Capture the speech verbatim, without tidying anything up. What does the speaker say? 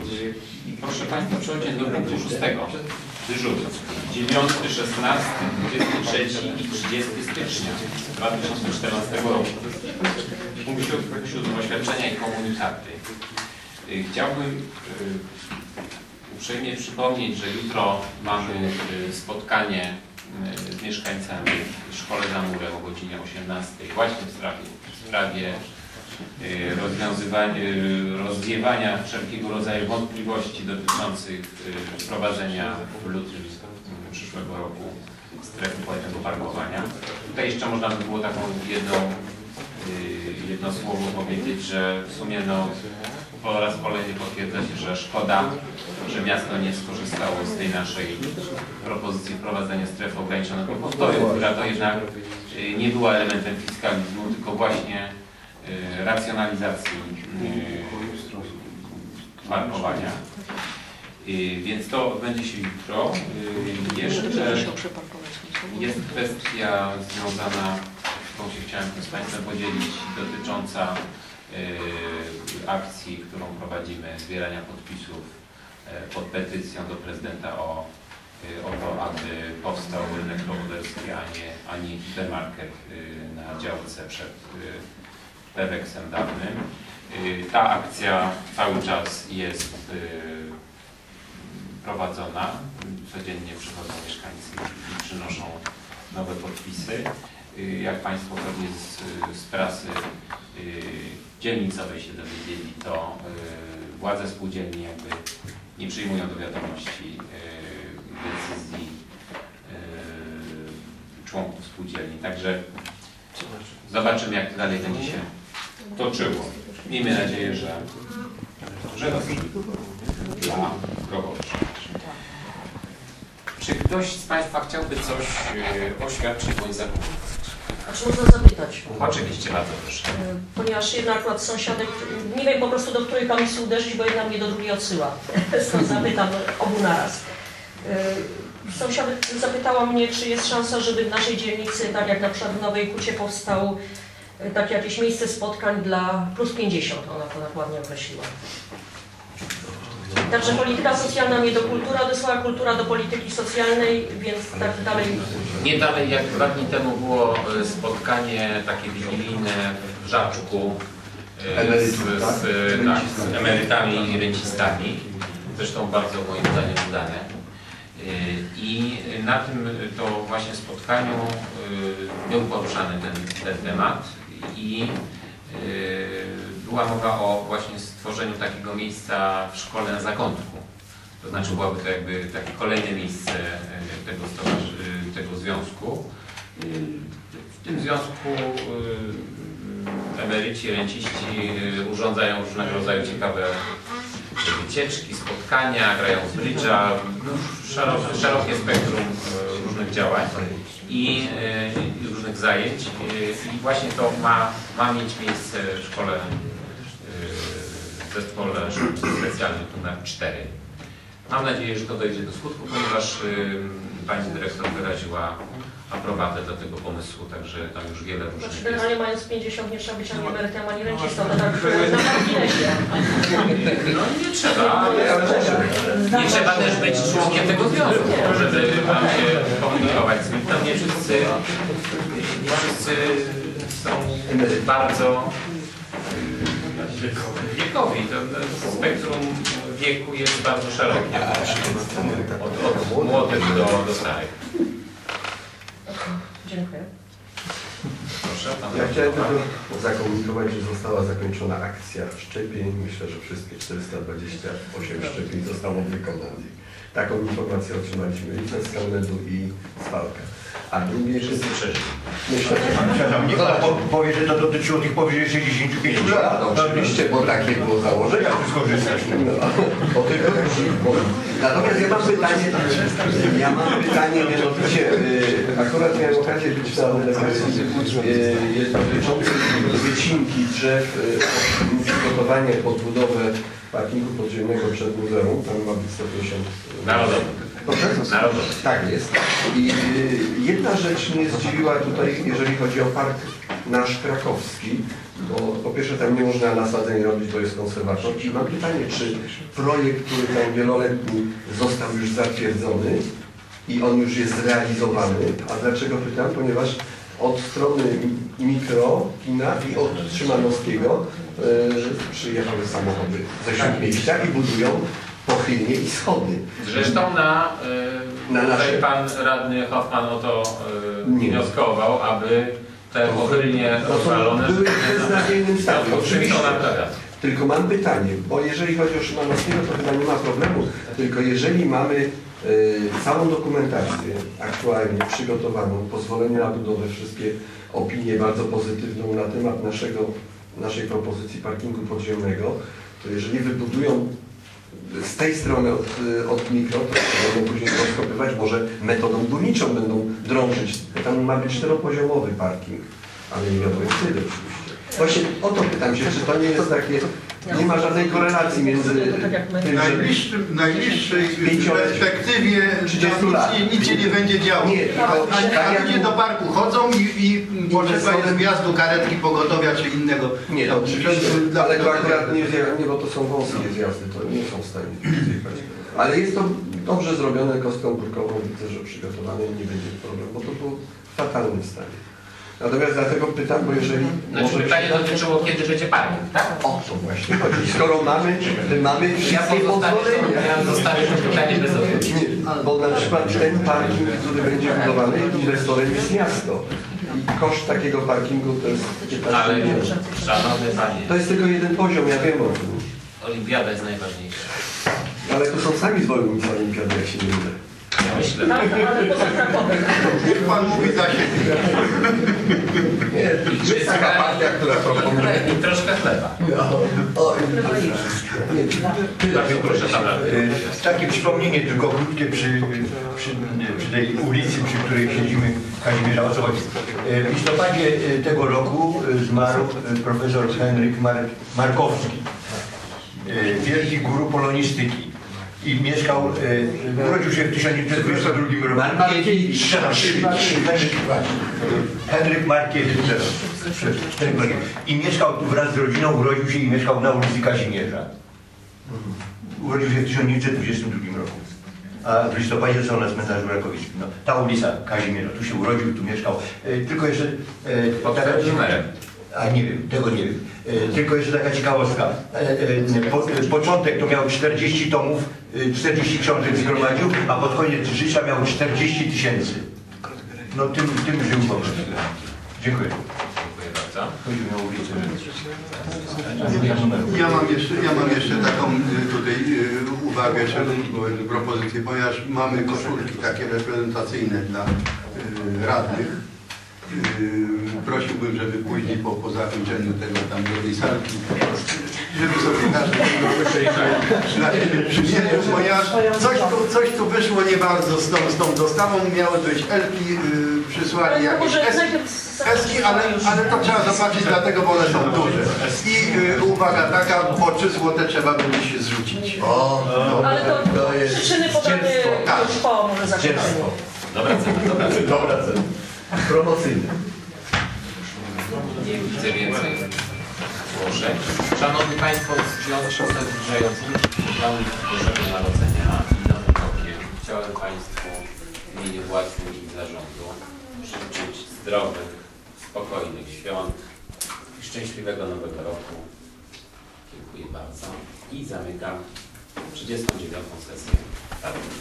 Proszę Państwa, przechodzimy do punktu szóstego. Dyżur. dziewiąty, szesnasty, dwudziesty trzeci i trzydziesty stycznia dwa tysiące czternastego roku. Punkt siódmy. Oświadczenia i komunikaty. Chciałbym uprzejmie przypomnieć, że jutro mamy spotkanie z mieszkańcami w Szkole za Murem o godzinie osiemnastej właśnie w sprawie, w sprawie rozwiązywania, rozwiewania wszelkiego rodzaju wątpliwości dotyczących wprowadzenia w lutym przyszłego roku strefy płatnego parkowania. Tutaj jeszcze można by było taką jedną, jedno słowo powiedzieć, że w sumie no, po raz kolejny potwierdza się, że szkoda, że miasto nie skorzystało z tej naszej propozycji wprowadzenia strefy ograniczonego postoju, która to jednak nie była elementem fiskalizmu, tylko właśnie racjonalizacji parkowania. Więc to odbędzie się jutro. Jeszcze jest kwestia związana, którą się chciałem z Państwem podzielić, dotycząca akcji, którą prowadzimy, zbierania podpisów pod petycją do prezydenta o, o to, aby powstał rynek rowerski, a nie, a nie hipermarket na działce przed Peweksem dawnym. Ta akcja cały czas jest prowadzona. Codziennie przychodzą mieszkańcy i przynoszą nowe podpisy. Jak Państwo pewnie z, z prasy dzielnicowej się dowiedzieli, to władze spółdzielni jakby nie przyjmują do wiadomości decyzji członków spółdzielni. Także zobaczymy, jak to dalej będzie się toczyło. Miejmy nadzieję, że, że dobrze dla kogoś. Czy ktoś z Państwa chciałby coś oświadczyć bądź zapytać? A czy można zapytać? Oczywiście, bardzo proszę. Ponieważ jedna akurat sąsiadek, nie wiem po prostu do której komisji uderzyć, bo jedna mnie do drugiej odsyła. Stąd zapytam obu naraz. Sąsiadek zapytała mnie, czy jest szansa, żeby w naszej dzielnicy, tak jak na przykład w Nowej Hucie, powstał takie jakieś miejsce spotkań dla plus pięćdziesiąt, ona to tak ładnie określiła. Także polityka socjalna mnie do kultury odesłała, kultura do polityki socjalnej, więc tak dalej. Nie dalej jak dwa dni temu było spotkanie takie wigilijne w Żaczku z, z, tak, z emerytami i rencistami. Zresztą bardzo moim zdaniem udane. I na tym to właśnie spotkaniu był poruszany ten, ten temat i była mowa o właśnie stworzeniu takiego miejsca w szkole na zakątku. To znaczy byłoby to jakby takie kolejne miejsce tego, tego związku. W tym związku emeryci, renciści urządzają różnego rodzaju ciekawe wycieczki, spotkania, grają w brydża, szerokie, szerokie spektrum różnych działań i y, różnych zajęć. Y, I właśnie to ma, ma mieć miejsce w szkole, y, w zespole szkół specjalnych numer cztery. Mam nadzieję, że to dojdzie do skutku, ponieważ y, pani dyrektor wyraziła aprobatę do tego pomysłu, także tam już wiele różnych Znaczy, jest. generalnie mając pięćdziesiąt nie trzeba być ani emerytem, ani rencistą, to tak na marginesie. No nie trzeba, ale nie trzeba też być członkiem tego związku, żeby tam się komunikować z nim. Tam nie wszyscy, nie wszyscy są bardzo wiekowi. To spektrum wieku jest bardzo szerokie, od, od młodych do, do starych. Dziękuję. Proszę, pan ja chciałem tylko zakomunikować, że została zakończona akcja szczepień. Myślę, że wszystkie czterysta dwadzieścia osiem szczepień zostało wykonanych. Taką informację otrzymaliśmy i z Kamledu i z Falka. A drugie wszyscy przeżyli. Myślę, że... Niech pan powie, że to dotyczyło tych powyżej sześćdziesięciu pięciu lat. No, oczywiście, bo takie było założenie. Jak tu skorzystać? No, o tylko natomiast ja mam pytanie, ja mam pytanie, mianowicie, y, akurat miałem okazję być na delegacji y, dotyczącej wycinki drzew, y, przygotowanie pod budowę parkingu podziemnego przed muzeum, tam ma być sto pięćdziesiąt Narodowy. Proszę? Narodowy. Tak jest. I y, jedna rzecz mnie zdziwiła tutaj, jeżeli chodzi o park nasz krakowski, bo po pierwsze tam nie można nasadzeń robić, bo jest konserwator. I mam pytanie, czy projekt, który tam wieloletni został już zatwierdzony i on już jest zrealizowany? A dlaczego pytam? Ponieważ od strony mikro, kina i od Szymanowskiego yy, przyjechały samochody ze Śródmieścia i budują pochylnie i schody. Zresztą na, yy, Na tutaj nasze- pan radny Hoffman o to yy, Nie. wnioskował, aby te pochylnie No to rozwalone były w beznadziejnym stanie. to Oczywiście. to naprawiać. Tylko mam pytanie, bo jeżeli chodzi o Szymanowskiego, to chyba nie ma problemu, tylko jeżeli mamy y, całą dokumentację aktualnie przygotowaną, pozwolenie na budowę, wszystkie opinie bardzo pozytywną na temat naszego, naszej propozycji parkingu podziemnego, to jeżeli wybudują z tej strony od, od mikro, to będą później rozkopywać, może metodą górniczą będą drążyć, bo tam ma być czteropoziomowy parking, ale nie wiadomo kiedy oczywiście. Właśnie o to pytam się, czy to nie jest takie, nie ma żadnej korelacji między tym, W że... najbliższym, najbliższej Pięciolecie. perspektywie trzydziestu lat. nic, nic się nie będzie działo. Nie, tylko A, tak a jak ludzie do parku chodzą i, i potrzeba jest wjazdu karetki pogotowia czy innego. Nie, to oczywiście, Dla- ale to dla- akurat nie, zja- nie, bo to są wąskie zjazdy, to nie są w stanie zjechać. Ale jest to dobrze zrobione kostką górkową, widzę, że przygotowane i nie będzie problemu, bo to było w fatalnym stanie. Natomiast dlatego pytam, bo jeżeli... Znaczy może pytanie się- dotyczyło, kiedy będzie parking, tak? O to właśnie chodzi. Skoro mamy, mamy Ja wszystkie pozostawię, pozwolenia. ja zostawię to pytanie bez odpowiedzi. Nie, bo na przykład ten parking, który będzie budowany, inwestorem jest miasto. I koszt takiego parkingu to jest piętnaście Ale milionów. szanowny panie, To jest tylko jeden poziom, ja wiem o tym. olimpiada jest najważniejsza. Ale to są sami zwolennicy olimpiady, jak się nie mylę. Ja myślę. Tak, ale poza Krakowem. Niech pan mówi za siebie. Nie, jest taka partia, która proponuje. I troszkę chleba. O, nie, Bardzo proszę pana. E, Takie przypomnienie tylko krótkie przy, przy, przy tej ulicy, przy której siedzimy, Kazimierza, o co chodzi. E, W listopadzie e, tego roku e, zmarł e, profesor Henryk Mar Markowski, e, wielki guru polonistyki. I mieszkał, e, urodził się w tysiąc dziewięćset dwudziestym drugim roku. Markiewicz. Henryk Markiewicz. I mieszkał tu wraz z rodziną, urodził się i mieszkał na ulicy Kazimierza. Urodził się w tysiąc dziewięćset dwudziestym drugim roku. A w listopadzie są na cmentarzu Rakowickim. No, ta ulica Kazimierza, tu się urodził, tu mieszkał. E, tylko jeszcze... E, Pod taka- którym numerem? A nie wiem, tego nie wiem. E, tylko jeszcze taka ciekawostka. E, e, po, e, początek to miał czterdzieści tomów, e, czterdzieści książek zgromadził, a pod koniec życia miał czterdzieści tysięcy. No tym, tym żył po prostu. Dziękuję. Dziękuję bardzo. Chodzimy o ulicę. Ja mam jeszcze, ja mam jeszcze taką y, tutaj y, uwagę, czy y, propozycję, ponieważ mamy koszulki takie reprezentacyjne dla y, radnych. Yy, prosiłbym, żeby później po, po zakończeniu tego tam drugiej salki, żeby sobie każdy na siebie przymierzył, ponieważ coś tu, coś tu wyszło nie bardzo z tą, z tą dostawą, miały być Elki, yy, przysłali Ale jakieś może eski, najpierw eski ale, ale to trzeba zobaczyć dlatego, bo one są duże. I yy, uwaga taka, po trzy złote trzeba będzie się zrzucić. O, Ale to, to jest przyczyny podamy zdzierstwo. już po może zakończeniu. Dobra cena, dobra cena. Dobra cena. Promocyjne. Widzę więcej zgłoszeń. Szanowni Państwo, w związku ze zbliżającym się Bożego Narodzenia i Nowym Rokiem chciałem Państwu w imieniu własnym i zarządu życzyć zdrowych, spokojnych świąt i szczęśliwego Nowego Roku. Dziękuję bardzo i zamykam trzydziestą dziewiątą sesję.